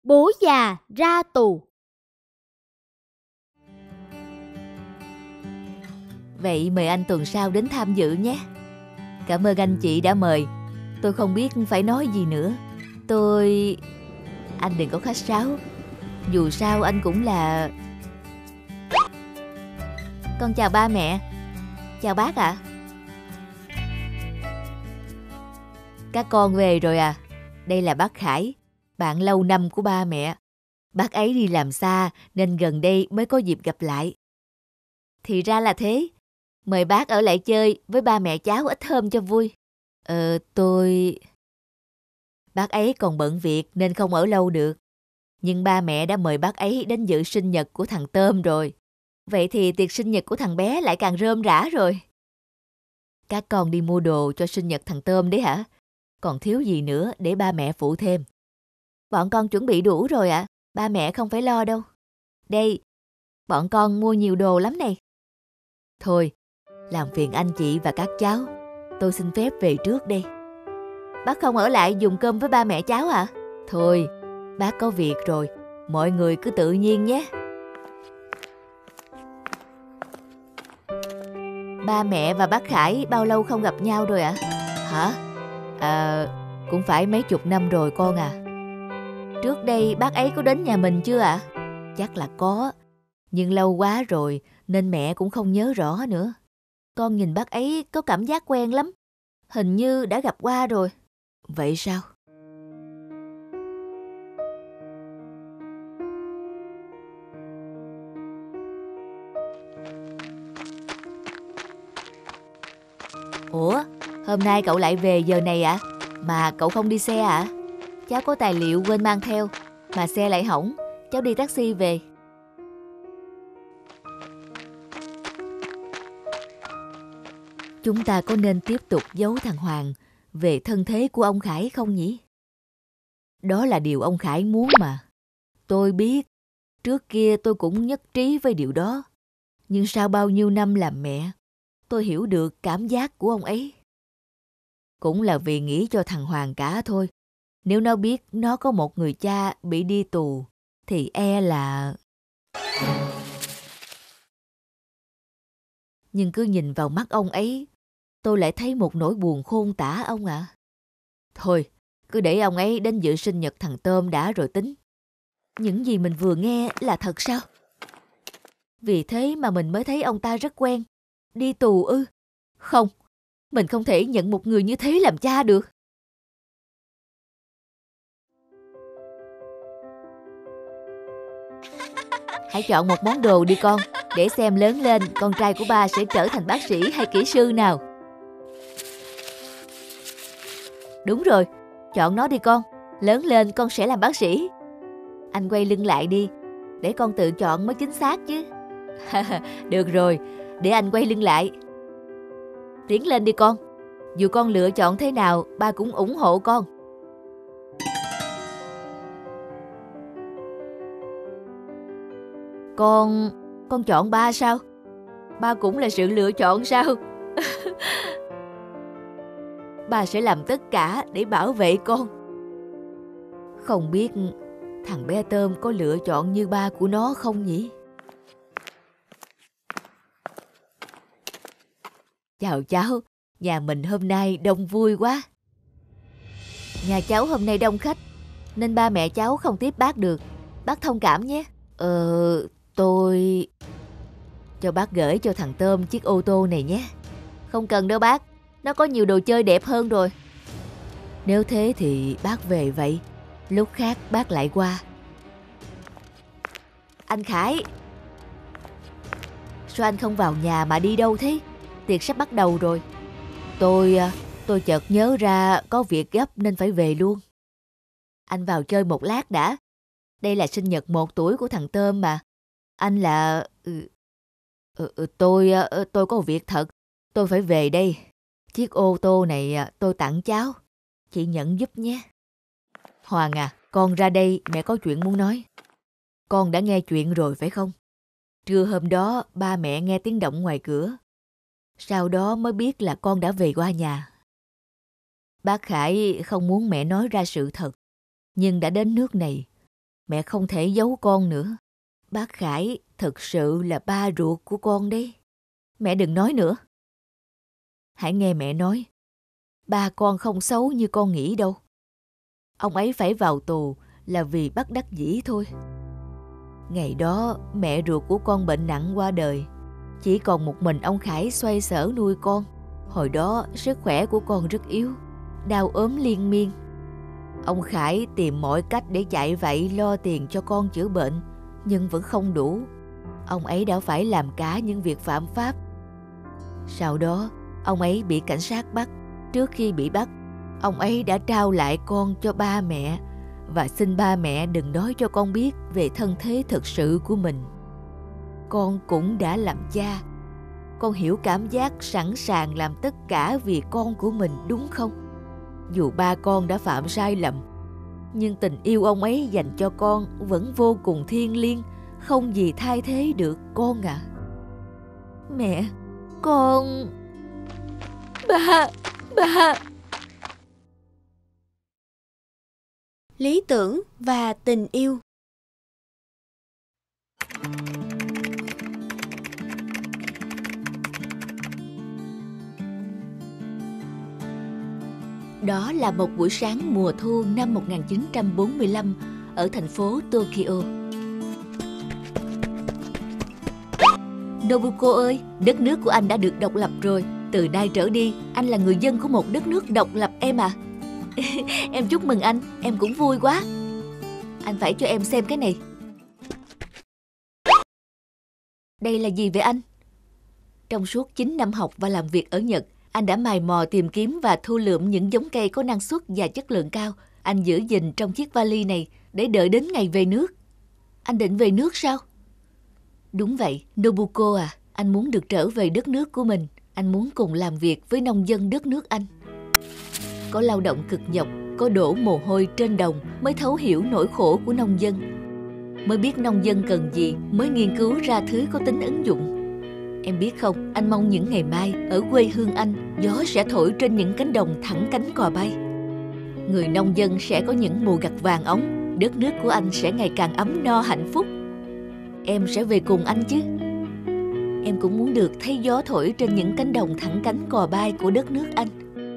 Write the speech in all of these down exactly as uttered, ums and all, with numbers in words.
Bố già ra tù. Vậy mời anh tuần sau đến tham dự nhé. Cảm ơn anh chị đã mời. Tôi không biết phải nói gì nữa. Tôi... Anh đừng có khách sáo. Dù sao anh cũng là... Con chào ba mẹ. Chào bác ạ. Các con về rồi à? Đây là bác Khải, bạn lâu năm của ba mẹ. Bác ấy đi làm xa nên gần đây mới có dịp gặp lại. Thì ra là thế. Mời bác ở lại chơi với ba mẹ cháu ít hôm cho vui. Ờ, tôi... Bác ấy còn bận việc nên không ở lâu được. Nhưng ba mẹ đã mời bác ấy đến dự sinh nhật của thằng Tôm rồi. Vậy thì tiệc sinh nhật của thằng bé lại càng rôm rả rồi. Các con đi mua đồ cho sinh nhật thằng Tôm đấy hả? Còn thiếu gì nữa để ba mẹ phụ thêm? Bọn con chuẩn bị đủ rồi ạ. À? Ba mẹ không phải lo đâu. Đây, bọn con mua nhiều đồ lắm này. Thôi, làm phiền anh chị và các cháu. Tôi xin phép về trước đây. Bác không ở lại dùng cơm với ba mẹ cháu à? Thôi, bác có việc rồi. Mọi người cứ tự nhiên nhé. Ba mẹ và bác Khải bao lâu không gặp nhau rồi ạ? À? Hả? À, cũng phải mấy chục năm rồi con à. Trước đây bác ấy có đến nhà mình chưa ạ? À? Chắc là có. Nhưng lâu quá rồi nên mẹ cũng không nhớ rõ nữa. Con nhìn bác ấy có cảm giác quen lắm. Hình như đã gặp qua rồi. Vậy sao? Ủa, hôm nay cậu lại về giờ này ạ? À? Mà cậu không đi xe ạ? À? Cháu có tài liệu quên mang theo, mà xe lại hỏng, cháu đi taxi về. Chúng ta có nên tiếp tục giấu thằng Hoàng về thân thế của ông Khải không nhỉ? Đó là điều ông Khải muốn mà. Tôi biết, trước kia tôi cũng nhất trí với điều đó. Nhưng sau bao nhiêu năm làm mẹ, tôi hiểu được cảm giác của ông ấy. Cũng là vì nghĩ cho thằng Hoàng cả thôi. Nếu nó biết nó có một người cha bị đi tù, thì e là... Nhưng cứ nhìn vào mắt ông ấy, tôi lại thấy một nỗi buồn khôn tả ông ạ. À. Thôi, cứ để ông ấy đến dự sinh nhật thằng Tôm đã rồi tính. Những gì mình vừa nghe là thật sao? Vì thế mà mình mới thấy ông ta rất quen. Đi tù ư? Không, mình không thể nhận một người như thế làm cha được. Hãy chọn một món đồ đi con, để xem lớn lên con trai của ba sẽ trở thành bác sĩ hay kỹ sư nào. Đúng rồi, chọn nó đi con, lớn lên con sẽ làm bác sĩ. Anh quay lưng lại đi, để con tự chọn mới chính xác chứ. Được rồi, để anh quay lưng lại. Tiến lên đi con, dù con lựa chọn thế nào, ba cũng ủng hộ con. Con... con chọn ba sao? Ba cũng là sự lựa chọn sao? Ba sẽ làm tất cả để bảo vệ con. Không biết thằng bé Tôm có lựa chọn như ba của nó không nhỉ? Chào cháu, nhà mình hôm nay đông vui quá. Nhà cháu hôm nay đông khách, nên ba mẹ cháu không tiếp bác được. Bác thông cảm nhé. Ờ... tôi... Cho bác gửi cho thằng Tôm chiếc ô tô này nhé. Không cần đâu bác, nó có nhiều đồ chơi đẹp hơn rồi. Nếu thế thì bác về vậy, lúc khác bác lại qua. Anh Khải, sao anh không vào nhà mà đi đâu thế? Tiệc sắp bắt đầu rồi. Tôi... tôi chợt nhớ ra có việc gấp nên phải về luôn. Anh vào chơi một lát đã. Đây là sinh nhật một tuổi của thằng Tôm mà. Anh là... Ừ, ừ, tôi... tôi có việc thật. Tôi phải về đây. Chiếc ô tô này tôi tặng cháu. Chị nhận giúp nhé. Hoàng à, con ra đây, mẹ có chuyện muốn nói. Con đã nghe chuyện rồi phải không? Trưa hôm đó ba mẹ nghe tiếng động ngoài cửa. Sau đó mới biết là con đã về qua nhà. Bác Khải không muốn mẹ nói ra sự thật, nhưng đã đến nước này, Mẹ không thể giấu con nữa. Bác Khải thực sự là ba ruột của con đấy. Mẹ đừng nói nữa. Hãy nghe mẹ nói. Ba con không xấu như con nghĩ đâu. Ông ấy phải vào tù là vì bất đắc dĩ thôi. Ngày đó mẹ ruột của con bệnh nặng qua đời. Chỉ còn một mình ông Khải xoay sở nuôi con. Hồi đó sức khỏe của con rất yếu, đau ốm liên miên. Ông Khải tìm mọi cách để chạy vậy lo tiền cho con chữa bệnh, nhưng vẫn không đủ. Ông ấy đã phải làm cả những việc phạm pháp. Sau đó, ông ấy bị cảnh sát bắt. Trước khi bị bắt, ông ấy đã trao lại con cho ba mẹ và xin ba mẹ đừng nói cho con biết về thân thế thực sự của mình. Con cũng đã làm cha. Con hiểu cảm giác sẵn sàng làm tất cả vì con của mình, đúng không? Dù ba con đã phạm sai lầm, nhưng tình yêu ông ấy dành cho con vẫn vô cùng thiêng liêng, không gì thay thế được con ạ. À. Mẹ, con... Ba, ba... Lý tưởng và tình yêu. Đó là một buổi sáng mùa thu năm một nghìn chín trăm bốn mươi lăm ở thành phố Tokyo. Nobuko ơi, đất nước của anh đã được độc lập rồi. Từ nay trở đi, anh là người dân của một đất nước độc lập em à. Em chúc mừng anh, em cũng vui quá. Anh phải cho em xem cái này. Đây là gì vậy anh? Trong suốt chín năm học và làm việc ở Nhật, anh đã mày mò tìm kiếm và thu lượm những giống cây có năng suất và chất lượng cao. Anh giữ gìn trong chiếc vali này để đợi đến ngày về nước. Anh định về nước sao? Đúng vậy, Nobuko à, anh muốn được trở về đất nước của mình. Anh muốn cùng làm việc với nông dân đất nước anh. Có lao động cực nhọc, có đổ mồ hôi trên đồng mới thấu hiểu nỗi khổ của nông dân. Mới biết nông dân cần gì, mới nghiên cứu ra thứ có tính ứng dụng. Em biết không, anh mong những ngày mai ở quê hương anh, gió sẽ thổi trên những cánh đồng thẳng cánh cò bay. Người nông dân sẽ có những mùa gặt vàng óng, đất nước của anh sẽ ngày càng ấm no hạnh phúc. Em sẽ về cùng anh chứ? Em cũng muốn được thấy gió thổi trên những cánh đồng thẳng cánh cò bay của đất nước anh.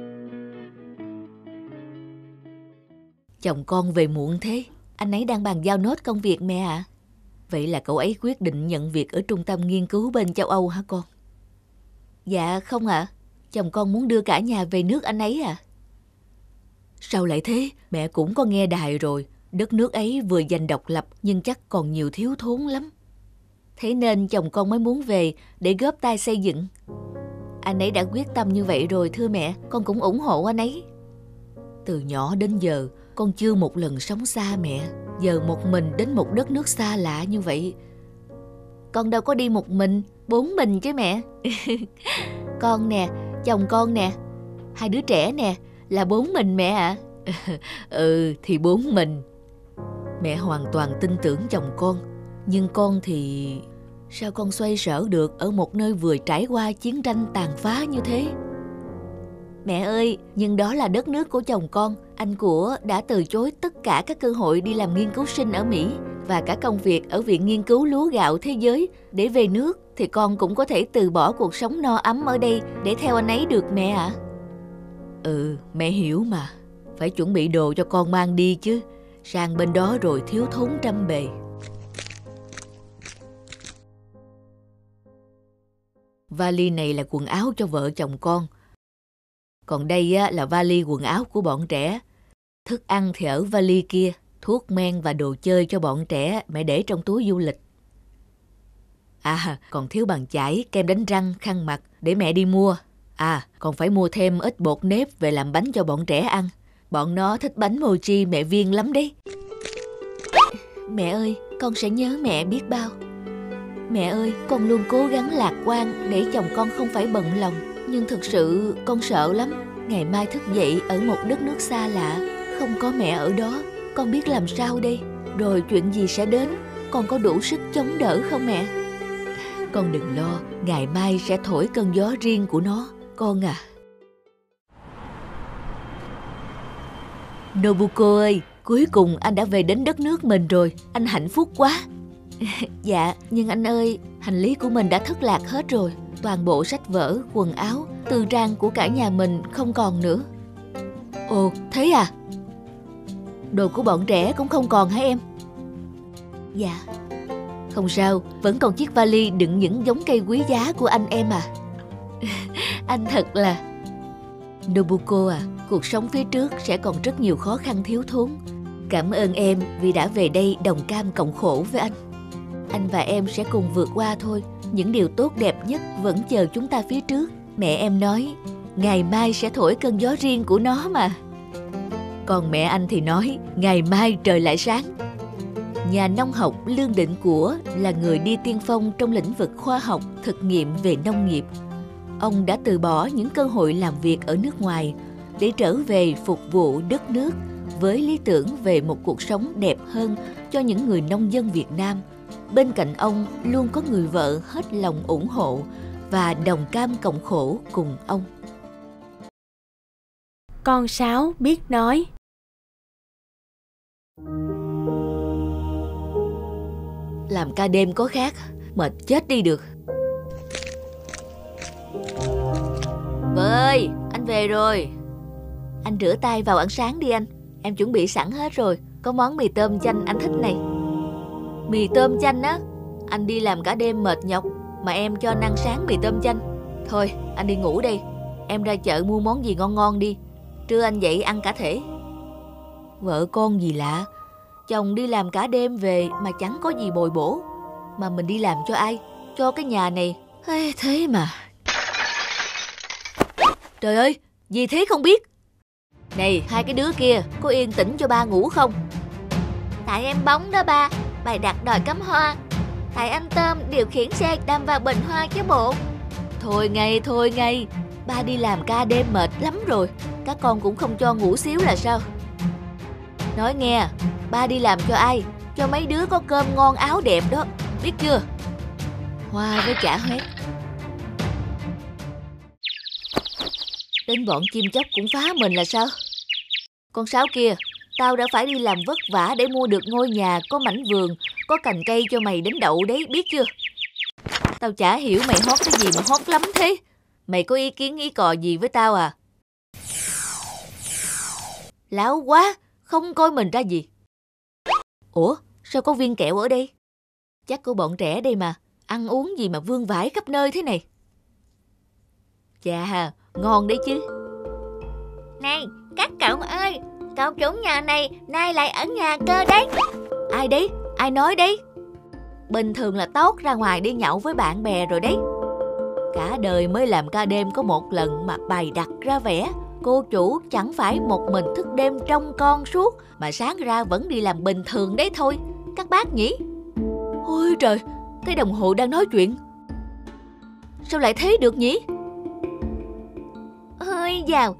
Chồng con về muộn thế, anh ấy đang bàn giao nốt công việc mẹ ạ. À? Vậy là cậu ấy quyết định nhận việc ở trung tâm nghiên cứu bên châu Âu hả con? Dạ không ạ, à. Chồng con muốn đưa cả nhà về nước anh ấy à. Sao lại thế? Mẹ cũng có nghe đài rồi. Đất nước ấy vừa giành độc lập nhưng chắc còn nhiều thiếu thốn lắm. Thế nên chồng con mới muốn về để góp tay xây dựng. Anh ấy đã quyết tâm như vậy rồi thưa mẹ, con cũng ủng hộ anh ấy. Từ nhỏ đến giờ, con chưa một lần sống xa mẹ. Giờ một mình đến một đất nước xa lạ như vậy. Con đâu có đi một mình, bốn mình chứ mẹ. Con nè, chồng con nè, hai đứa trẻ nè, là bốn mình mẹ ạ. À? Ừ, thì bốn mình. Mẹ hoàn toàn tin tưởng chồng con. Nhưng con thì... Sao con xoay sở được ở một nơi vừa trải qua chiến tranh tàn phá như thế? Mẹ ơi, nhưng đó là đất nước của chồng con. Anh của đã từ chối tất cả các cơ hội đi làm nghiên cứu sinh ở Mỹ và cả công việc ở Viện Nghiên cứu Lúa Gạo Thế Giới. Để về nước thì con cũng có thể từ bỏ cuộc sống no ấm ở đây để theo anh ấy được mẹ ạ. À? Ừ, mẹ hiểu mà. Phải chuẩn bị đồ cho con mang đi chứ. Sang bên đó rồi thiếu thốn trăm bề. Vali này là quần áo cho vợ chồng con. Còn đây á, là vali quần áo của bọn trẻ. Thức ăn thì ở vali kia. Thuốc men và đồ chơi cho bọn trẻ mẹ để trong túi du lịch. À, còn thiếu bàn chải, kem đánh răng, khăn mặt để mẹ đi mua. À, còn phải mua thêm ít bột nếp về làm bánh cho bọn trẻ ăn. Bọn nó thích bánh mochi mẹ viên lắm đấy. Mẹ ơi, con sẽ nhớ mẹ biết bao. Mẹ ơi, con luôn cố gắng lạc quan để chồng con không phải bận lòng. Nhưng thực sự con sợ lắm. Ngày mai thức dậy ở một đất nước xa lạ, không có mẹ ở đó, con biết làm sao đây? Rồi chuyện gì sẽ đến? Con có đủ sức chống đỡ không mẹ? Con đừng lo, ngày mai sẽ thổi cơn gió riêng của nó, con à. Nobuko ơi, Cuối cùng anh đã về đến đất nước mình rồi. Anh hạnh phúc quá. Dạ, nhưng anh ơi, hành lý của mình đã thất lạc hết rồi. Toàn bộ sách vở, quần áo, tư trang của cả nhà mình không còn nữa. Ồ, thế à? Đồ của bọn trẻ cũng không còn hả em? Dạ. Không sao, vẫn còn chiếc vali đựng những giống cây quý giá của anh em à. Anh thật là... Nobuko à, cuộc sống phía trước sẽ còn rất nhiều khó khăn thiếu thốn. Cảm ơn em vì đã về đây đồng cam cộng khổ với anh. Anh và em sẽ cùng vượt qua thôi. Những điều tốt đẹp nhất vẫn chờ chúng ta phía trước. Mẹ em nói, ngày mai sẽ thổi cơn gió riêng của nó mà. Còn mẹ anh thì nói, ngày mai trời lại sáng. Nhà nông học Lương Định Của là người đi tiên phong trong lĩnh vực khoa học, thực nghiệm về nông nghiệp. Ông đã từ bỏ những cơ hội làm việc ở nước ngoài để trở về phục vụ đất nước với lý tưởng về một cuộc sống đẹp hơn cho những người nông dân Việt Nam. Bên cạnh ông luôn có người vợ hết lòng ủng hộ và đồng cam cộng khổ cùng ông. Con sáo biết nói. Làm ca đêm có khác, mệt chết đi được. Vợ ơi, anh về rồi. Anh rửa tay vào ăn sáng đi anh. Em chuẩn bị sẵn hết rồi. Có món mì tôm chanh anh thích này. Mì tôm chanh á? Anh đi làm cả đêm mệt nhọc mà em cho anh ăn sáng mì tôm chanh. Thôi, anh đi ngủ đây. Em ra chợ mua món gì ngon ngon đi. Trưa anh dậy ăn cả thể. Vợ con gì lạ, chồng đi làm cả đêm về mà chẳng có gì bồi bổ. Mà mình đi làm cho ai? Cho cái nhà này. Ê, thế mà. Trời ơi, gì thế không biết. Này, hai cái đứa kia, có yên tĩnh cho ba ngủ không? Tại em bóng đó ba, bày đặt đòi cắm hoa. Tại anh Tôm điều khiển xe đâm vào bình hoa chứ bộ. Thôi ngay, thôi ngay. Ba đi làm ca đêm mệt lắm rồi. Các con cũng không cho ngủ xíu là sao? Nói nghe, ba đi làm cho ai? Cho mấy đứa có cơm ngon áo đẹp đó, biết chưa? Hoa với chả hết. Đến bọn chim chóc cũng phá mình là sao? Con sáo kia, tao đã phải đi làm vất vả để mua được ngôi nhà có mảnh vườn, có cành cây cho mày đến đậu đấy, biết chưa? Tao chả hiểu mày hót cái gì mà hót lắm thế. Mày có ý kiến ý cò gì với tao à? Láo quá, không coi mình ra gì. Ủa, sao có viên kẹo ở đây? Chắc của bọn trẻ đây mà, ăn uống gì mà vương vãi khắp nơi thế này. Chà, ngon đấy chứ. Này, các cậu ơi, cậu chủ nhà này nay lại ở nhà cơ đấy. Ai đấy? Ai nói đấy? Bình thường là tót ra ngoài đi nhậu với bạn bè rồi đấy. Cả đời mới làm ca đêm có một lần mà bày đặt ra vẻ cô chủ chẳng phải một mình thức đêm trông con suốt, mà sáng ra vẫn đi làm bình thường đấy thôi. Các bác nhỉ? Ôi trời, cái đồng hồ đang nói chuyện. Sao lại thế được nhỉ? Ôi dào.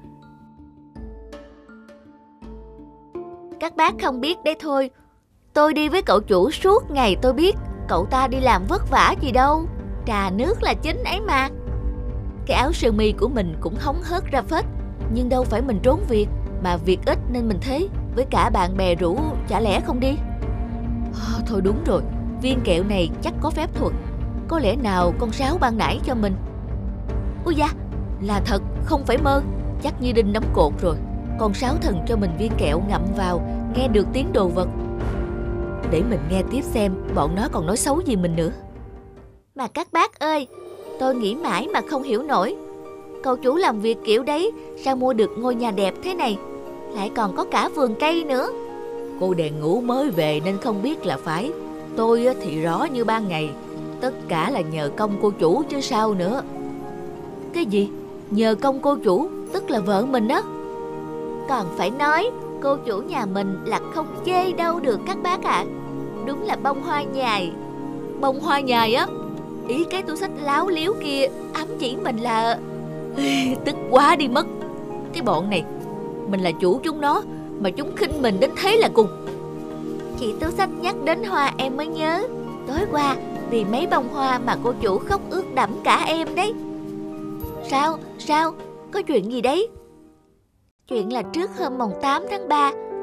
Các bác không biết đấy thôi. Tôi đi với cậu chủ suốt ngày, tôi biết. Cậu ta đi làm vất vả gì đâu, trà nước là chính ấy mà. Cái áo sơ mi của mình cũng hóng hớt ra phết. Nhưng đâu phải mình trốn việc, mà việc ít nên mình thế. Với cả bạn bè rủ, chả lẽ không đi? À, thôi đúng rồi, viên kẹo này chắc có phép thuật. Có lẽ nào con sáo ban nãy cho mình. Ui da, là thật, không phải mơ. Chắc như đinh đóng cột rồi. Con sáo thần cho mình viên kẹo ngậm vào, nghe được tiếng đồ vật. Để mình nghe tiếp xem bọn nó còn nói xấu gì mình nữa. Mà các bác ơi, tôi nghĩ mãi mà không hiểu nổi. Cậu chủ làm việc kiểu đấy, sao mua được ngôi nhà đẹp thế này? Lại còn có cả vườn cây nữa. Cô đèn ngủ mới về nên không biết là phải. Tôi thì rõ như ban ngày. Tất cả là nhờ công cô chủ chứ sao nữa. Cái gì? Nhờ công cô chủ, tức là vợ mình đó. Còn phải nói, cô chủ nhà mình là không chê đâu được các bác ạ. À. Đúng là bông hoa nhài. Bông hoa nhài á? Ý cái túi xách láo liếu kia ám chỉ mình là... Tức quá đi mất. Cái bọn này, mình là chủ chúng nó mà chúng khinh mình đến thế là cùng. Chị túi xách nhắc đến hoa em mới nhớ. Tối qua vì mấy bông hoa mà cô chủ khóc ướt đẫm cả em đấy. Sao? Sao? Có chuyện gì đấy? Chuyện là trước hôm mồng tám tháng ba,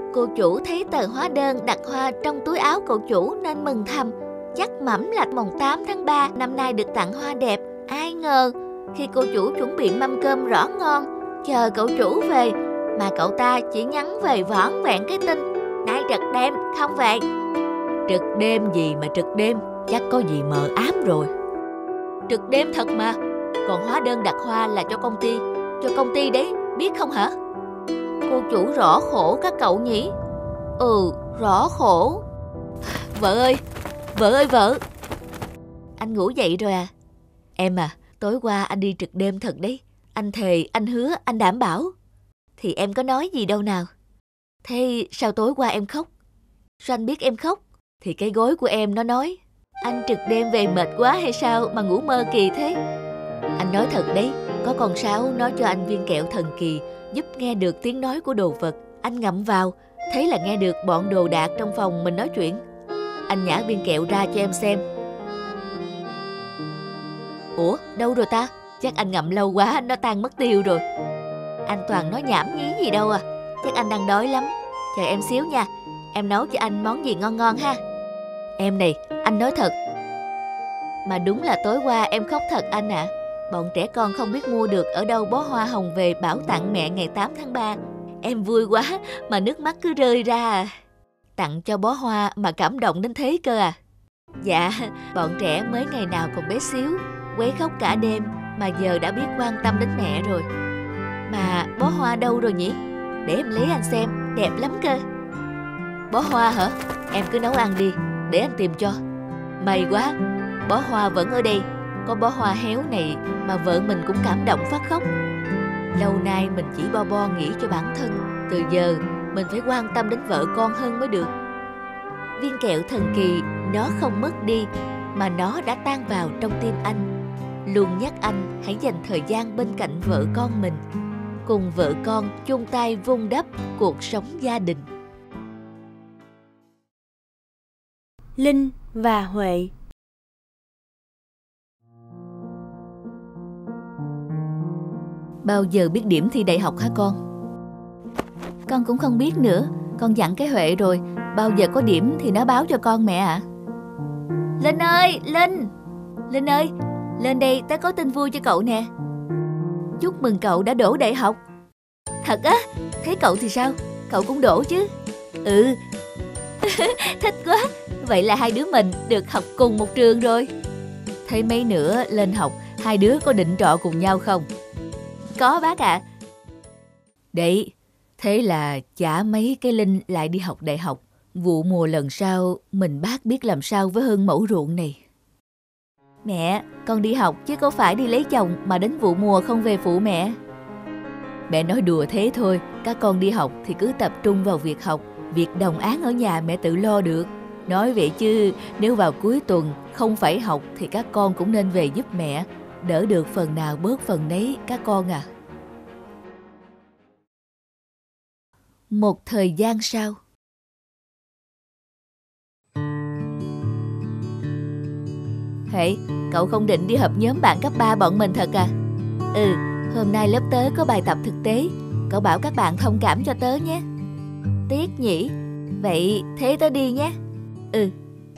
Cô chủ thấy tờ hóa đơn đặt hoa trong túi áo cậu chủ nên mừng thầm. Chắc mẩm là mồng tám tháng ba năm nay được tặng hoa đẹp. Ai ngờ khi cô chủ chuẩn bị mâm cơm rõ ngon, chờ cậu chủ về, mà cậu ta chỉ nhắn về vỏn vẹn cái tin: nay trực đêm không về. Trực đêm gì mà trực đêm, chắc có gì mờ ám rồi. Trực đêm thật mà. Còn hóa đơn đặt hoa là cho công ty. Cho công ty đấy, biết không hả? Cô chủ rõ khổ các cậu nhỉ? Ừ, rõ khổ. Vợ ơi, vợ ơi vợ. Anh ngủ dậy rồi à? Em à, tối qua anh đi trực đêm thật đấy. Anh thề, anh hứa, anh đảm bảo. Thì em có nói gì đâu nào. Thế sao tối qua em khóc? Sao anh biết em khóc? Thì cái gối của em nó nói. Anh trực đêm về mệt quá hay sao mà ngủ mơ kỳ thế? Anh nói thật đấy, có con sáo nói cho anh viên kẹo thần kỳ, giúp nghe được tiếng nói của đồ vật. Anh ngậm vào, thấy là nghe được bọn đồ đạc trong phòng mình nói chuyện. Anh nhả viên kẹo ra cho em xem. Ủa, đâu rồi ta? Chắc anh ngậm lâu quá, nó tan mất tiêu rồi. Anh toàn nói nhảm nhí gì đâu à. Chắc anh đang đói lắm. Chờ em xíu nha, em nấu cho anh món gì ngon ngon ha. Em này, anh nói thật. Mà đúng là tối qua em khóc thật anh ạ. À. Bọn trẻ con không biết mua được ở đâu bó hoa hồng về bảo tặng mẹ ngày tám tháng ba. Em vui quá mà nước mắt cứ rơi ra à. Tặng cho bó hoa mà cảm động đến thế cơ à. Dạ, bọn trẻ mới ngày nào còn bé xíu, quấy khóc cả đêm mà giờ đã biết quan tâm đến mẹ rồi. Mà bó hoa đâu rồi nhỉ? Để em lấy anh xem, đẹp lắm cơ. Bó hoa hả? Em cứ nấu ăn đi, để anh tìm cho. May quá, bó hoa vẫn ở đây. Có bó hoa héo này mà vợ mình cũng cảm động phát khóc. Lâu nay mình chỉ bo bo nghĩ cho bản thân. Từ giờ mình phải quan tâm đến vợ con hơn mới được. Viên kẹo thần kỳ nó không mất đi, mà nó đã tan vào trong tim anh. Luôn nhắc anh hãy dành thời gian bên cạnh vợ con mình, cùng vợ con chung tay vun đắp cuộc sống gia đình. Linh và Huệ. Bao giờ biết điểm thi đại học hả con? Con cũng không biết nữa. Con dặn cái Huệ rồi, bao giờ có điểm thì nó báo cho con mẹ ạ. À. Linh ơi, Linh! Linh ơi, lên đây tớ có tin vui cho cậu nè. Chúc mừng cậu đã đỗ đại học. Thật á? Thế cậu thì sao? Cậu cũng đỗ chứ? Ừ. Thích quá. Vậy là hai đứa mình được học cùng một trường rồi. Thế mấy nữa lên học, hai đứa có định trọ cùng nhau không? Có bác ạ. À. Đấy, thế là chả mấy cái Linh lại đi học đại học. Vụ mùa lần sau, mình bác biết làm sao với hơn mẫu ruộng này. Mẹ, con đi học chứ có phải đi lấy chồng mà đến vụ mùa không về phụ mẹ. Mẹ nói đùa thế thôi, các con đi học thì cứ tập trung vào việc học. Việc đồng áng ở nhà mẹ tự lo được. Nói vậy chứ, nếu vào cuối tuần không phải học thì các con cũng nên về giúp mẹ. Đỡ được phần nào bớt phần nấy các con à. Một thời gian sau. Hệ, cậu không định đi họp nhóm bạn cấp ba bọn mình thật à? Ừ, hôm nay lớp tớ có bài tập thực tế. Cậu bảo các bạn thông cảm cho tớ nhé. Tiếc nhỉ? Vậy thế tớ đi nhé. Ừ.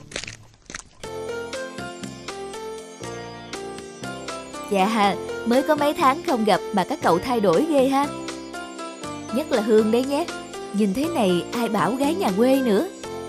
Dạ, mới có mấy tháng không gặp mà các cậu thay đổi ghê ha. Nhất là Hương đấy nhé. Nhìn thế này ai bảo gái nhà quê nữa.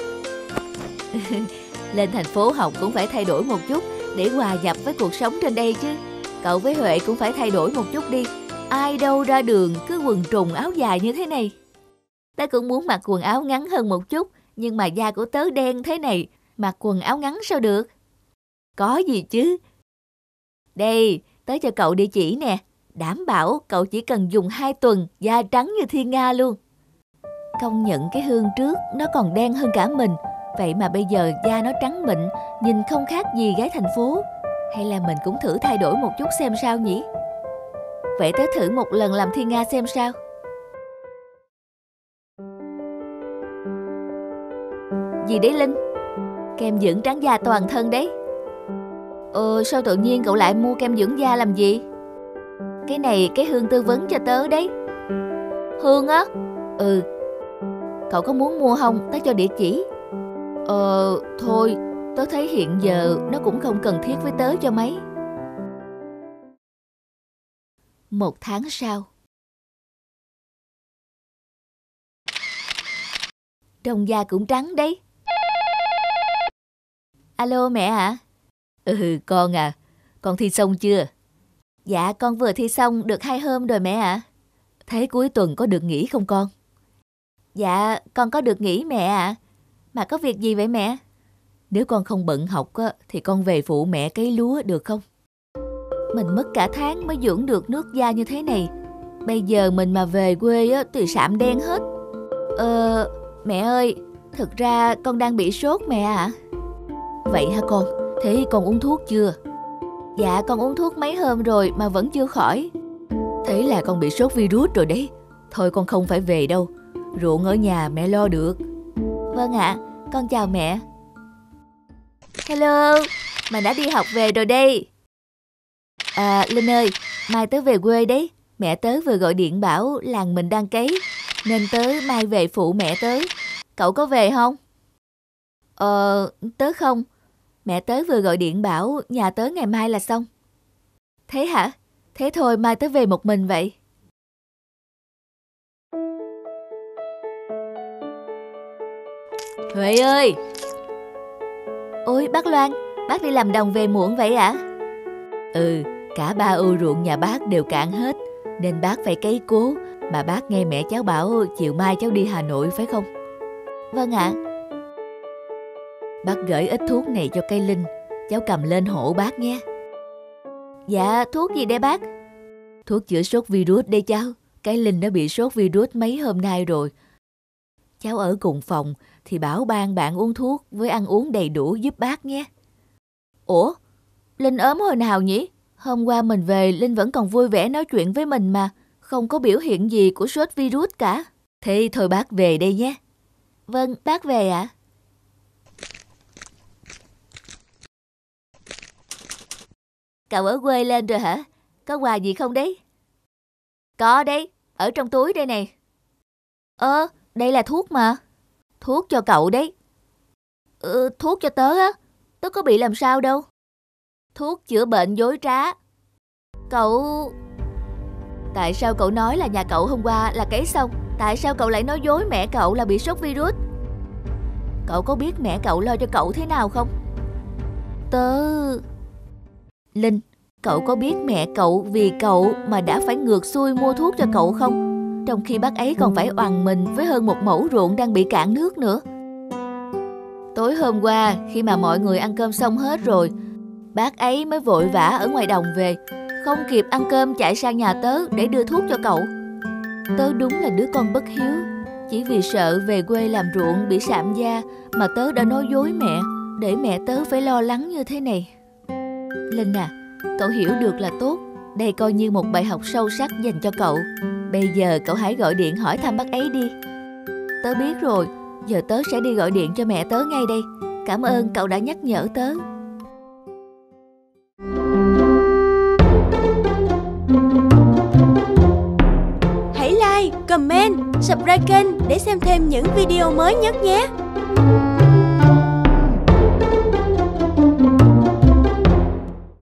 Lên thành phố học cũng phải thay đổi một chút để hòa nhập với cuộc sống trên đây chứ. Cậu với Huệ cũng phải thay đổi một chút đi. Ai đâu ra đường cứ quần trùng áo dài như thế này. Tớ cũng muốn mặc quần áo ngắn hơn một chút, nhưng mà da của tớ đen thế này, mặc quần áo ngắn sao được? Có gì chứ. Đây, tớ cho cậu địa chỉ nè. Đảm bảo cậu chỉ cần dùng hai tuần, da trắng như thiên nga luôn. Công nhận cái Hương trước nó còn đen hơn cả mình. Vậy mà bây giờ da nó trắng mịn, nhìn không khác gì gái thành phố. Hay là mình cũng thử thay đổi một chút xem sao nhỉ? Vậy tớ thử một lần làm thiên nga xem sao. Gì đấy Linh? Kem dưỡng trắng da toàn thân đấy. Ờ sao tự nhiên cậu lại mua kem dưỡng da làm gì? Cái này cái Hương tư vấn cho tớ đấy. Hương á? Ừ. Cậu có muốn mua không? Tớ cho địa chỉ. Ờ, thôi, tớ thấy hiện giờ nó cũng không cần thiết với tớ cho mấy. Một tháng sau. Trông da cũng trắng đấy. Alo mẹ hả? Ừ, con à, con thi xong chưa? Dạ, con vừa thi xong được hai hôm rồi mẹ ạ. Thế cuối tuần có được nghỉ không con? Dạ, con có được nghỉ mẹ ạ. Mà có việc gì vậy mẹ? Nếu con không bận học á, thì con về phụ mẹ cấy lúa được không? Mình mất cả tháng mới dưỡng được nước da như thế này. Bây giờ mình mà về quê á, thì sạm đen hết. Ờ, mẹ ơi, thực ra con đang bị sốt mẹ ạ. Vậy hả con? Thế con uống thuốc chưa? Dạ, con uống thuốc mấy hôm rồi mà vẫn chưa khỏi. Thế là con bị sốt virus rồi đấy. Thôi con không phải về đâu. Ruộng ở nhà mẹ lo được. Vâng ạ, con chào mẹ. Hello, mày đã đi học về rồi đây. À, Linh ơi, mai tớ về quê đấy. Mẹ tớ vừa gọi điện bảo làng mình đang cấy, nên tớ mai về phụ mẹ tớ. Cậu có về không? Ờ, tớ không. Mẹ tớ vừa gọi điện bảo nhà tớ ngày mai là xong. Thế hả? Thế thôi mai tớ về một mình vậy. Huệ ơi! Ôi bác Loan, bác đi làm đồng về muộn vậy ạ? À? Ừ, cả ba ô ruộng nhà bác đều cạn hết, nên bác phải cấy cố. Mà bác nghe mẹ cháu bảo chiều mai cháu đi Hà Nội phải không? Vâng ạ. Bác gửi ít thuốc này cho cây Linh, cháu cầm lên hộ bác nhé. Dạ, thuốc gì đây bác? Thuốc chữa sốt virus đây cháu. Cái Linh đã bị sốt virus mấy hôm nay rồi. Cháu ở cùng phòng thì bảo ban bạn uống thuốc với ăn uống đầy đủ giúp bác nhé. Ủa? Linh ốm hồi nào nhỉ? Hôm qua mình về Linh vẫn còn vui vẻ nói chuyện với mình mà. Không có biểu hiện gì của sốt virus cả. Thế thôi bác về đây nhé. Vâng, bác về ạ. À? Cậu ở quê lên rồi hả? Có quà gì không đấy? Có đấy, ở trong túi đây này. Ơ, đây là thuốc mà. Thuốc cho cậu đấy. Ừ, thuốc cho tớ á. Tớ có bị làm sao đâu. Thuốc chữa bệnh dối trá. Cậu... Tại sao cậu nói là nhà cậu hôm qua là cấy xong? Tại sao cậu lại nói dối mẹ cậu là bị sốt virus? Cậu có biết mẹ cậu lo cho cậu thế nào không? Tớ... Linh, cậu có biết mẹ cậu vì cậu mà đã phải ngược xuôi mua thuốc cho cậu không? Trong khi bác ấy còn phải oằn mình với hơn một mẫu ruộng đang bị cạn nước nữa. Tối hôm qua, khi mà mọi người ăn cơm xong hết rồi, bác ấy mới vội vã ở ngoài đồng về, không kịp ăn cơm chạy sang nhà tớ để đưa thuốc cho cậu. Tớ đúng là đứa con bất hiếu. Chỉ vì sợ về quê làm ruộng bị sạm da mà tớ đã nói dối mẹ, để mẹ tớ phải lo lắng như thế này. Linh à, cậu hiểu được là tốt. Đây coi như một bài học sâu sắc dành cho cậu. Bây giờ cậu hãy gọi điện hỏi thăm bác ấy đi. Tớ biết rồi, giờ tớ sẽ đi gọi điện cho mẹ tớ ngay đây. Cảm ơn cậu đã nhắc nhở tớ. Hãy like, comment, subscribe kênh để xem thêm những video mới nhất nhé.